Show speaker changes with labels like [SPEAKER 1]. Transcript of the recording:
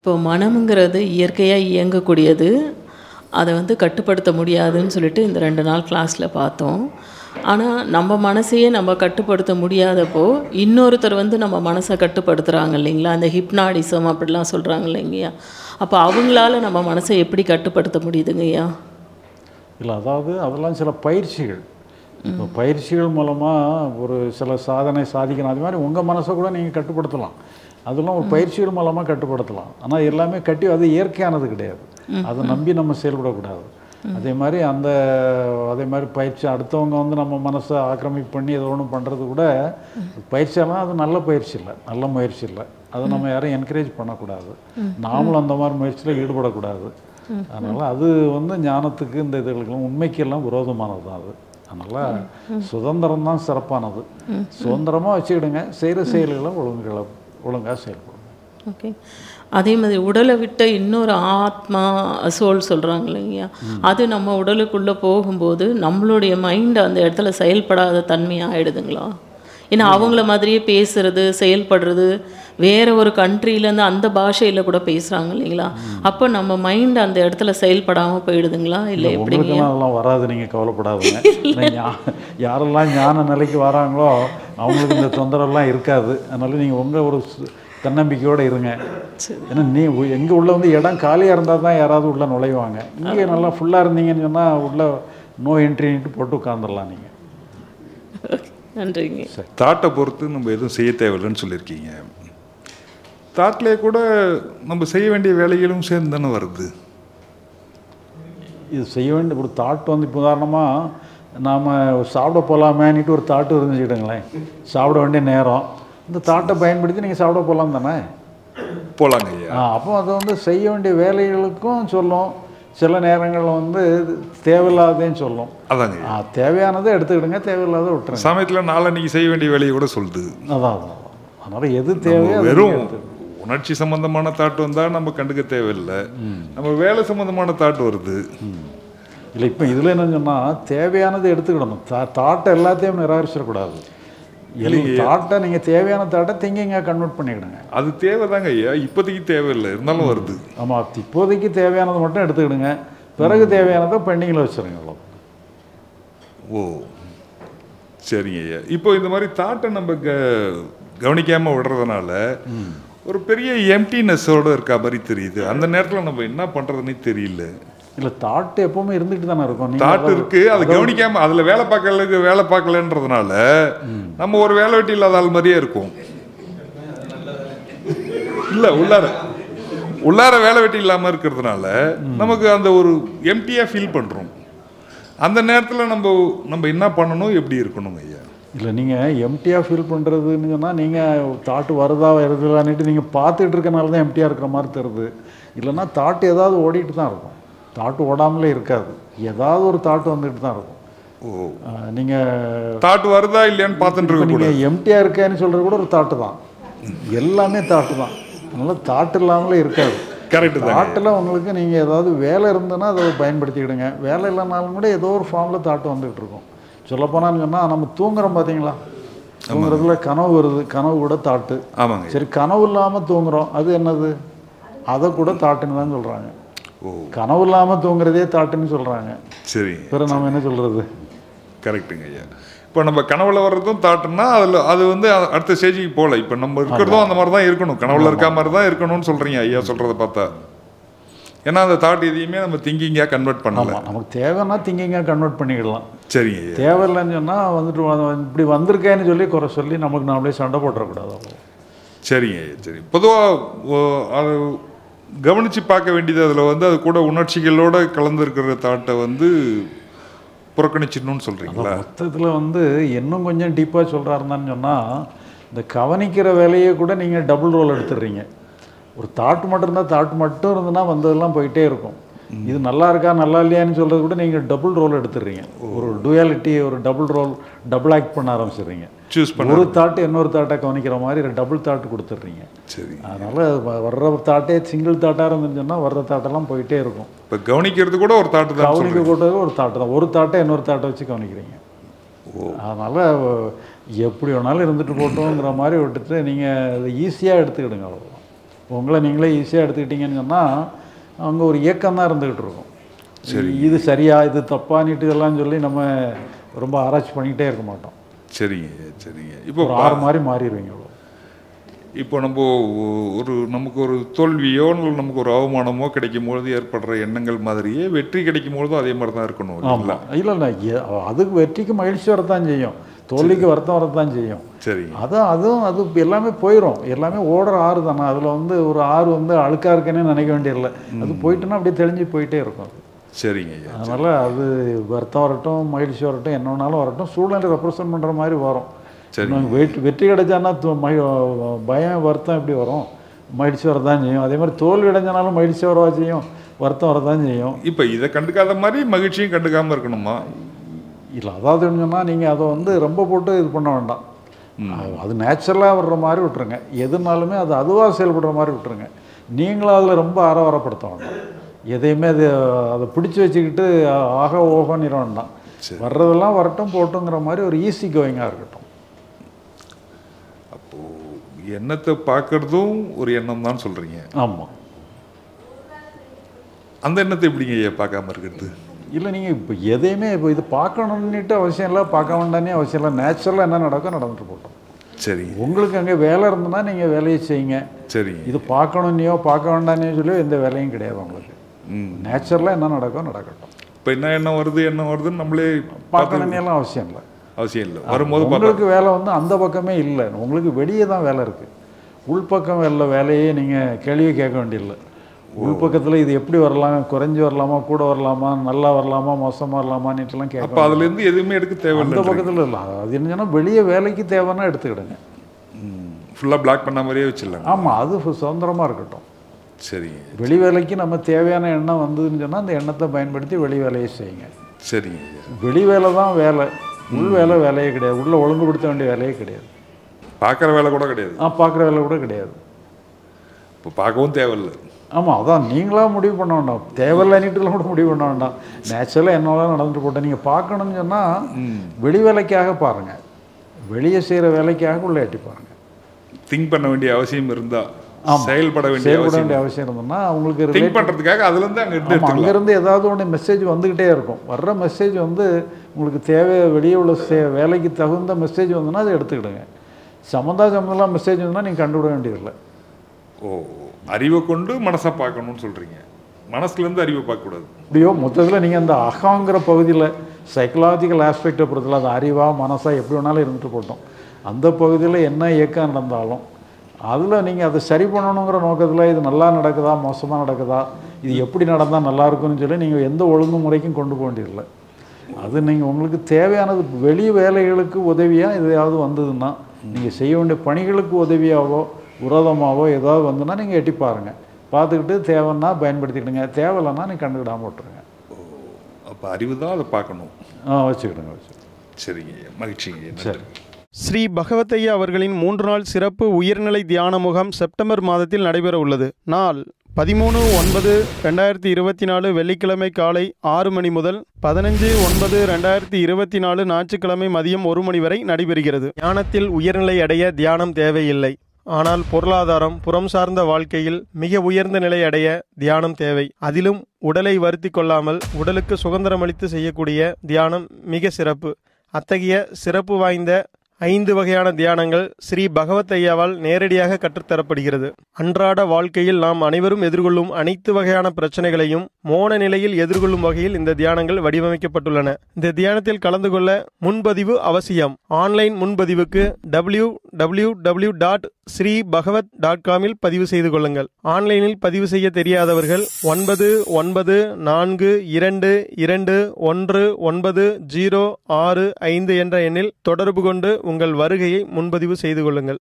[SPEAKER 1] இப்போ மனம்ங்கிறது இயற்கையாக இயங்கக்கூடியது. அதை வந்து கட்டுப்படுத்த முடியாதுன்னு சொல்லிட்டு இந்த 2 நாள் கிளாஸில் பார்த்தோம். ஆனால் நம்ம மனசையே நம்ம கட்டுப்படுத்த முடியாதப்போ இன்னொருத்தர் வந்து நம்ம மனசை கட்டுப்படுத்துகிறாங்க இல்லைங்களா? அந்த ஹிப்னாடிசம் அப்படிலாம் சொல்கிறாங்க இல்லைங்கய்யா? அப்போ அவங்களால நம்ம மனசை எப்படி கட்டுப்படுத்த முடியுதுங்கய்யா?
[SPEAKER 2] இல்லை, அதாவது அதெல்லாம் சில பயிற்சிகள். இப்போ பயிற்சிகள் மூலமாக ஒரு சில சாதனை சாதிக்கணும். அது மாதிரி உங்கள் மனசை கூட நீங்கள் கட்டுப்படுத்தலாம். அதெல்லாம் ஒரு பயிற்சிகள் மூலமாக கட்டுப்படுத்தலாம். ஆனால் எல்லாமே அது இயற்கையானது கிடையாது. அதை நம்பி நம்ம செயல்படக்கூடாது. அதே மாதிரி பயிற்சி அடுத்தவங்க வந்து நம்ம மனசை ஆக்கிரமிப்பு பண்ணி ஏதோ ஒன்று பண்ணுறது கூட பயிற்சியெல்லாம் அது நல்ல பயிற்சி இல்லை, நல்ல முயற்சி இல்லை. அதை நம்ம யாரும் என்கரேஜ் பண்ணக்கூடாது. நாமளும் அந்த மாதிரி முயற்சியில் ஈடுபடக்கூடாது. அதனால் அது வந்து ஞானத்துக்கு இந்த இதுகளுக்கெல்லாம் உண்மைக்கெல்லாம் விரோதமானது தான் அது. அதனால் சுதந்திரம் தான் சிறப்பானது. சுதந்திரமாக வச்சுக்கிடுங்க, செய்கிற செயல்களை ஒழுங்காக செயல்படும்.
[SPEAKER 1] ஓகே. அதே மாதிரி உடலை விட்ட இன்னொரு ஆத்மா சோல் சொல்கிறாங்க இல்லைங்கய்யா? அது நம்ம உடலுக்குள்ளே போகும்போது நம்மளுடைய மைண்ட் அந்த இடத்துல செயல்படாத தன்மையாக ஆகிடுதுங்களா? ஏன்னா அவங்கள மாதிரியே பேசுறது செயல்படுறது வேற ஒரு கண்ட்ரிலேருந்து அந்த பாஷையில் கூட பேசுகிறாங்க இல்லைங்களா? அப்போ நம்ம மைண்ட் அந்த இடத்துல செயல்படாமல் போயிடுதுங்களா? இல்லை எப்படிங்க?
[SPEAKER 2] அதெல்லாம் வராது, நீங்கள் கவலைப்படாதுங்க. யாரெல்லாம் ஞான நிலைக்கு வராங்களோ அவங்களுக்கு இந்த தொந்தரவுலாம் இருக்காது. அதனால நீங்கள் உங்கள் ஒரு தன்னம்பிக்கையோடு இருங்க. ஏன்னா எங்கே உள்ள வந்து இடம் காலியாக இருந்தால் தான் யாராவது உள்ளே நுழைவாங்க. இங்கே நல்லா ஃபுல்லாக இருந்தீங்கன்னு சொன்னால் உள்ள நோ என்ட்ரின்ட்டு போட்டு உட்காந்துடலாம் நீங்கள்.
[SPEAKER 1] நன்றிங்க.
[SPEAKER 3] தாட்டை பொறுத்து நம்ம எதுவும் செய்ய தேவையில்லைன்னு சொல்லியிருக்கீங்க. தாட்லேயே கூட நம்ம செய்ய வேண்டிய வேலைகளும் சேர்ந்து தானே வருது.
[SPEAKER 2] இது செய்ய வேண்டிய ஒரு தாட் வந்து இப்போ உதாரணமாக நாம் சாப்பிட போகலாமேன்னுட்டு ஒரு தாட்டு இருந்துச்சுக்கிட்டுங்களேன். சாப்பிட வேண்டிய நேரம், இந்த தாட்டை பயன்படுத்தி நீங்கள் சாப்பிட போகலாம் தானே?
[SPEAKER 3] போகலாங்க ஐயா.
[SPEAKER 2] அப்போ அதை வந்து செய்ய வேண்டிய வேலைகளுக்கும் சொல்லும். சில நேரங்களில் வந்து தேவையில்லாதேன்னு சொல்லும்.
[SPEAKER 3] அதாங்க,
[SPEAKER 2] தேவையானதை எடுத்துக்கிடுங்க, தேவையில்லாத விட்டுருங்க.
[SPEAKER 3] சமயத்தில் நாளைக்கு செய்ய வேண்டிய வேலையை கூட சொல்லுது.
[SPEAKER 2] அதான் அதனால் எது தேவையோ
[SPEAKER 3] வெறும் உணர்ச்சி சம்பந்தமான தாட்டு வந்தால் நம்ம கண்டுக்க தேவையில்லை. நம்ம வேலை சம்பந்தமான தாட்டு வருது
[SPEAKER 2] இல்லை. இப்போ இதில் என்ன சொன்னால் தேவையானதை எடுத்துக்கிடணும். தாட்டை எல்லாத்தையும் நிராகரிச்சிடக்கூடாது. தாட்டை நீங்கள் தேவையான தாட்டை திங்கிங்காக கன்வெர்ட் பண்ணிக்கிடுங்க.
[SPEAKER 3] அது தேவைதாங்க ஐயா, இப்போதைக்கு தேவையில்லை, இருந்தாலும் வருது.
[SPEAKER 2] ஆமாம், இப்போதைக்கு தேவையானதை மட்டும் எடுத்துக்கிடுங்க, பிறகு தேவையானதை பெண்டிங்கில் வச்சுருங்க. அவ்வளோ.
[SPEAKER 3] ஓ சரிங்க ஐயா. இப்போ இந்த மாதிரி தாட்டை நம்ம கவனிக்காமல் விடுறதுனால ஒரு பெரிய எம்டினஸோடு இருக்க மாதிரி தெரியுது. அந்த நேரத்தில் நம்ம என்ன பண்ணுறதுன்னே தெரியல.
[SPEAKER 2] இல்லை, தாட்டு எப்பவுமே இருந்துகிட்டு தானே இருக்கும்.
[SPEAKER 3] தாட்டு இருக்கு, அது கவனிக்காம அதில் வேலை பார்க்கலன்றதுனால நம்ம ஒரு வேலை வெட்டி இல்லாத ஆள் மாதிரியே இருக்கும். இல்லை, உள்ளார வேலை வெட்டி இல்லாமல் இருக்கிறதுனால நமக்கு அந்த ஒரு எம்டியாக ஃபீல் பண்ணுறோம். அந்த நேரத்தில் நம்ம என்ன பண்ணணும், எப்படி இருக்கணும் ஐயா?
[SPEAKER 2] இல்லை, நீங்கள் எம்டியாக ஃபீல் பண்ணுறதுன்னு சொன்னால் நீங்கள் தாட்டு வருதான்னுட்டு நீங்கள் பார்த்துட்டு இருக்கனால தான் எம்டியாக இருக்கிற மாதிரி தருது. இல்லைன்னா தாட்டு ஏதாவது ஓடிட்டு தான் இருக்கும். தாட்டு ஓடாமலே இருக்காது, ஏதாவது ஒரு தாட்டு வந்துட்டு தான் இருக்கும். நீங்கள்
[SPEAKER 3] தாட்டு வருதா இல்லையான்னு பார்த்துட்டு
[SPEAKER 2] நீங்கள் எம்டியாக இருக்கேன்னு சொல்கிறது கூட ஒரு தாட்டு தான். எல்லாமே தாட்டு தான். அதனால் தாட்டு இல்லாமலே இருக்காது.
[SPEAKER 3] கரெக்டு.
[SPEAKER 2] தாட்டில் உங்களுக்கு நீங்கள் ஏதாவது வேலை இருந்ததுன்னா அதை பயன்படுத்திக்கிடுங்க. வேலை இல்லைனாலும் கூட ஏதோ ஒரு ஃபார்மில் தாட்டு வந்துகிட்டு இருக்கும். சொல்லப்போனான்னு சொன்னால் நம்ம தூங்குறோம் பார்த்தீங்களா? தூங்குறதுல கனவு வருது, கனவு கூட தாட்டு.
[SPEAKER 3] ஆமாங்க.
[SPEAKER 2] சரி, கனவு இல்லாமல் தூங்குறோம், அது என்னது? அதை கூட தாட்டுன்னு தான் சொல்கிறாங்க. கனவு இல்லாமல் தூங்குறதே தாட்டுன்னு சொல்கிறாங்க.
[SPEAKER 3] சரி,
[SPEAKER 2] பிறகு நம்ம என்ன சொல்கிறது?
[SPEAKER 3] கரெக்டுங்க ஐயா. இப்போ நம்ம கனவுல வர்றதும் தாட்டுன்னா அது வந்து அடுத்த ஸ்டேஜுக்கு போகல. இப்போ நம்ம இருக்கிறதும் அந்த மாதிரி தான் இருக்கணும், கனவுல இருக்க மாதிரி தான் இருக்கணும்னு சொல்கிறீங்க ஐயா சொல்கிறத பார்த்தா. ஏன்னா அந்த தாட் எதையுமே நம்ம திங்கிங்காக கன்வெர்ட் பண்ணலாம்.
[SPEAKER 2] நமக்கு தேவைன்னா திங்கிங்காக கன்வெர்ட் பண்ணிக்கிடலாம்.
[SPEAKER 3] சரிங்க.
[SPEAKER 2] தேவையில்லைன்னு சொன்னால் வந்துட்டு இப்படி வந்திருக்கேன்னு சொல்லி குறை சொல்லி நமக்கு நாமளே சண்டை போட்டுறக்கூடாது.
[SPEAKER 3] சரிங்க. சரி, பொதுவாக அது கவனித்து பார்க்க வேண்டியது அதில் வந்து அது கூட உணர்ச்சிகளோடு கலந்துருக்கிற தாட்டை வந்து புறக்கணிச்சிடணும்னு சொல்கிறீங்களா?
[SPEAKER 2] மொத்தத்தில் வந்து இன்னும் கொஞ்சம் டீப்பாக சொல்கிறாருந்தான்னு சொன்னால், இந்த கவனிக்கிற வேலையை கூட நீங்கள் டபுள் ரோல் எடுத்துடுறீங்க. ஒரு தாட்டு மட்டும் இருந்தால் தாட்டு மட்டும் இருந்ததுன்னா வந்ததெல்லாம் போயிட்டே இருக்கும். இது நல்லா இருக்கா நல்லா இல்லையான்னு சொல்கிறது கூட நீங்கள் டபுள் ரோல் எடுத்துடுறீங்க. ஒரு டுயாலிட்டி, ஒரு டபுள் ஆக்ட் பண்ண ஆரம்பிச்சிடுறீங்க.
[SPEAKER 3] சூஸ் பண்ண
[SPEAKER 2] ஒரு தாட்டு இன்னொரு தாட்டை கவனிக்கிற மாதிரி டபுள் தாட்டு கொடுத்துட்றீங்க.
[SPEAKER 3] சரி,
[SPEAKER 2] அதனால் வர்ற தாட்டே சிங்கிள் தாட்டாக இருந்துச்சுன்னா வர்ற தாட்டெல்லாம் போயிட்டே இருக்கும்.
[SPEAKER 3] இப்போ கவனிக்கிறது கூட ஒரு தாட்டு தான்,
[SPEAKER 2] கவனிக்க கூட ஒரு தாட்டு தான். ஒரு தாட்டை இன்னொரு தாட்டை வச்சு கவனிக்கிறீங்க. அதனால் எப்படி வேணாலும் இருந்துட்டு போட்டோங்கிற மாதிரி விட்டுட்டு நீங்கள் அதை ஈஸியாக எடுத்துக்கிடுங்க. அவ்வளோதான். உங்களை நீங்களே ஈஸியாக எடுத்துக்கிட்டீங்கன்னு சொன்னால் அங்கே ஒரு இயக்கம் தான் இருந்துக்கிட்டு இருக்கும். சரி, இது சரியா இது தப்பானிட்டு இதெல்லாம் சொல்லி நம்ம ரொம்ப ஆராய்ச்சி பண்ணிக்கிட்டே இருக்க மாட்டோம்.
[SPEAKER 3] சரிங்க சரிங்க. இப்போ
[SPEAKER 2] மாதிரி மாறிடுவீங்க.
[SPEAKER 3] இப்போ நம்ம நமக்கு ஒரு தோல்வியோ நமக்கு ஒரு அவமானமோ கிடைக்கும் பொழுது ஏற்படுற எண்ணங்கள் மாதிரியே வெற்றி கிடைக்கும் பொழுதும் அதே மாதிரி தான் இருக்கணும்.
[SPEAKER 2] இல்லை அதுக்கு வெற்றிக்கு மகிழ்ச்சி வரத்தான் செய்யும், தோல்விக்கு வருத்தம் வரத்தான் செய்யும்.
[SPEAKER 3] சரி,
[SPEAKER 2] அதுவும் அது எல்லாமே போயிடும். எல்லாமே ஓடுற ஆறு தானே. அதில் ஒரு ஆறு அழுக்கா இருக்குன்னு நினைக்க வேண்டியதில்லை. அது போயிட்டுன்னா அப்படியே தெளிஞ்சு போயிட்டே இருக்கும்.
[SPEAKER 3] சரிங்க.
[SPEAKER 2] அதனால் அது வருத்தம் வரட்டும் மகிழ்ச்சி வரட்டும் என்ன வேணாலும் வரட்டும், சூழ்நிலை ரெப்ரசன்ட் பண்ணுற மாதிரி வரும். வெற்றி கிடைச்சான்னா பயம் வருத்தம் எப்படி வரும்? மகிழ்ச்சி வரதான் செய்யும். அதே மாதிரி தோல்வி அடைஞ்சானாலும் மகிழ்ச்சி வரவா செய்யும், வருத்தம் வரதான் செய்யும்.
[SPEAKER 3] இப்போ இதை கண்டுக்காத மாதிரி மகிழ்ச்சியும் கண்டுக்காமல் இருக்கணுமா?
[SPEAKER 2] இல்லை, அதாவது என்னன்னா நீங்கள் அதை ரொம்ப போட்டு இது பண்ண வேண்டாம். அது நேச்சுரலாக வர்ற மாதிரி விட்டுருங்க. எதுனாலுமே அது அதுவாக செயல்படுற மாதிரி விட்டுருங்க. நீங்களும் அதில் ரொம்ப ஆரவாரப்படுத்த வேண்டாம். எதையுமே அதை பிடிச்சி வச்சுக்கிட்டு ஆக ஓகோன்னு வேண்டாம். வர்றதெல்லாம் வரட்டும் போட்டுங்கிற மாதிரி ஒரு ஈஸி கோயிங்காக இருக்கட்டும்.
[SPEAKER 3] அப்போது எண்ணத்தை பார்க்குறதும் ஒரு எண்ணம் தான் சொல்கிறீங்க.
[SPEAKER 2] ஆமாம்.
[SPEAKER 3] அந்த எண்ணத்தை எப்படிங்க ஐயா பார்க்காம இருக்கிறது?
[SPEAKER 2] இல்லை, நீங்கள் இப்போ எதையுமே இப்போ இது பார்க்கணுன்னுட்டு அவசியம் இல்லை, பார்க்க வேண்டானே அவசியம் இல்லை. நேச்சுரலாக என்ன நடக்கும் நடந்துட்டு போட்டோம்.
[SPEAKER 3] சரி,
[SPEAKER 2] உங்களுக்கு அங்கே வேலை இருந்ததுன்னா நீங்கள் வேலையை செய்யுங்க.
[SPEAKER 3] சரி, இது
[SPEAKER 2] பார்க்கணுன்னையோ பார்க்க வேண்டானே சொல்லி எந்த வேலையும் கிடையாது உங்களுக்கு. நேச்சுரலாக என்ன நடக்கும் நடக்கட்டும்.
[SPEAKER 3] இப்போ என்ன வருதுன்னு நம்மளே
[SPEAKER 2] பார்க்கணுன்னெல்லாம் அவசியம் இல்லை.
[SPEAKER 3] வரும்போது
[SPEAKER 2] உங்களுக்கு வேலை அந்த பக்கமே இல்லை. உங்களுக்கு வெளியே தான் வேலை இருக்குது. உள்பக்கம் வேலையே நீங்கள் கேள்வியை கேட்க வேண்டியதில்லை. உள்பக்கத்தில் இது எப்படி வரலாம், குறைஞ்சி வரலாமா, கூட வரலாமா, நல்லா வரலாமா, மோசமாக வரலாமான்னுட்டுலாம் கேட்க.
[SPEAKER 3] அப்போ அதுலேருந்து எதுவுமே எடுக்க தேவை
[SPEAKER 2] அந்த பக்கத்தில் இல்லை. அது என்னன்னா வெளியே வேலைக்கு தேவைன்னா எடுத்துக்கிடுங்க.
[SPEAKER 3] ஃபுல்லாக பிளாக் பண்ண மாதிரியே வச்சிடலாம்.
[SPEAKER 2] ஆமாம், அது சுதந்திரமாக இருக்கட்டும்.
[SPEAKER 3] சரி,
[SPEAKER 2] வெளி வேலைக்கு நம்ம தேவையான எண்ணம் வந்ததுன்னு சொன்னால் அந்த எண்ணத்தை பயன்படுத்தி வெளி வேலையை செய்யுங்க.
[SPEAKER 3] சரி,
[SPEAKER 2] வெளி வேலை தான் வேலை, உள் வேலையே கிடையாது. உள்ளே ஒழுங்குபடுத்த வேண்டிய வேலையே கிடையாது.
[SPEAKER 3] பார்க்குற வேலை கூட கிடையாது.
[SPEAKER 2] பார்க்குற வேலை கூட கிடையாது.
[SPEAKER 3] இப்போ பார்க்கவும் தேவையில்லை.
[SPEAKER 2] ஆமாம், அதான் நீங்களாக முடிவு பண்ண வேண்டாம். தேவையில்லைன்னுட்டுலாம் கூட முடிவு பண்ண வேண்டாம். நேச்சுரலாக என்னெல்லாம் நடந்துட்டு போட்டேன். நீங்கள் பார்க்கணுன்னு சொன்னால் வெளி வேலைக்காக பாருங்கள், வெளியே செய்கிற வேலைக்காக உள்ள எட்டி பாருங்கள்.
[SPEAKER 3] திங்க் பண்ண வேண்டிய அவசியம் இருந்தால், செயல்பட வேண்டிய
[SPEAKER 2] அவசியம் இருந்ததுன்னா அவங்களுக்கு
[SPEAKER 3] திங்க் பண்ணுறதுக்காக அதுலேருந்து
[SPEAKER 2] அங்கேருந்து ஏதாவது ஒன்று மெசேஜ் வந்துக்கிட்டே இருக்கும். வர்ற மெசேஜ் உங்களுக்கு தேவை, வெளியே உள்ள வேலைக்கு தகுந்த மெசேஜ் வந்துன்னா அதை எடுத்துக்கிடுங்க. சம்மந்தம்லாம் மெசேஜ் வந்துன்னா நீங்கள் கண்டுவிட வேண்டியதில்லை.
[SPEAKER 3] அறிவை கொண்டு மனசை பார்க்கணும்னு சொல்கிறீங்க. மனசுலேருந்து அறிவை பார்க்கக்கூடாது.
[SPEAKER 2] இப்படியோ மொத்தத்தில் நீங்கள் அந்த அகங்கிற பகுதியில் சைக்கலாஜிக்கல் ஆஸ்பெக்டை பொறுத்தல அது அறிவாக மனசாக எப்படி வேணாலும் இருந்துட்டு போட்டோம். அந்த பகுதியில் என்ன இயக்கம் நடந்தாலும் அதில் நீங்கள் அதை சரி பண்ணணுங்கிற நோக்கத்தில் இது நல்லா நடக்குதா மோசமாக நடக்குதா, இது எப்படி நடந்தால் நல்லாயிருக்குன்னு சொல்லி நீங்கள் எந்த ஒழுங்குமுறைக்கும் கொண்டு போக வேண்டியதில்லை. அது நீங்கள் உங்களுக்கு தேவையானது வெளி வேலைகளுக்கு உதவியாக எதையாவது வந்ததுன்னா, நீங்கள் செய்ய வேண்டிய பணிகளுக்கு உதவியாகவோ விரோதமாகவோ ஏதாவது வந்துன்னா நீங்கள் எட்டி பாருங்கள். பார்த்துக்கிட்டு தேவைன்னா பயன்படுத்திக்கிடுங்க, தேவையில்லைன்னா நீங்கள் கண்டுக்கிடாமல் விட்டுருங்க.
[SPEAKER 3] அப்போ அறிவு தான் அதை பார்க்கணும்.
[SPEAKER 2] வச்சுக்கிடுங்க. சரிங்க,
[SPEAKER 3] மகிழ்ச்சிங்க.
[SPEAKER 2] சரி.
[SPEAKER 4] ஸ்ரீ பகவத்தையா அவர்களின் 3 நாள் சிறப்பு உயர்நிலை தியான முகாம் செப்டம்பர் மாதத்தில் நடைபெற உள்ளது. நாள் 13/9/2024 வெள்ளிக்கிழமை காலை 6 மணி முதல் 15/9/2024 ஞாயிற்றுக்கிழமை மதியம் 1 மணி வரை நடைபெறுகிறது. தியானத்தில் உயர்நிலை அடைய தியானம் தேவையில்லை. ஆனால் பொருளாதாரம், புறம் சார்ந்த வாழ்க்கையில் மிக உயர்ந்த நிலை அடைய தியானம் தேவை. அதிலும் உடலை வருத்தி கொள்ளாமல் உடலுக்கு சுதந்திரமளித்து செய்யக்கூடிய தியானம் மிக சிறப்பு. அத்தகைய சிறப்பு வாய்ந்த 5 வகையான தியானங்கள் ஸ்ரீ பகவத்தையாவால் நேரடியாக கற்றுத்தரப்படுகிறது. அன்றாட வாழ்க்கையில் நாம் அனைவரும் எதிர்கொள்ளும் அனைத்து வகையான பிரச்சனைகளையும் மோன நிலையில் எதிர்கொள்ளும் வகையில் இந்த தியானங்கள் வடிவமைக்கப்பட்டுள்ளன. இந்த தியானத்தில் கலந்து கொள்ள முன்பதிவு அவசியம். ஆன்லைன் முன்பதிவுக்கு www.sreebhagavat.com பதிவு செய்து கொள்ளுங்கள். ஆன்லைனில் பதிவு செய்ய தெரியாதவர்கள் 9992219065 என்ற எண்ணில் தொடர்பு கொண்டு உங்கள் வருகையை முன்பதிவு செய்து கொள்ளுங்கள்.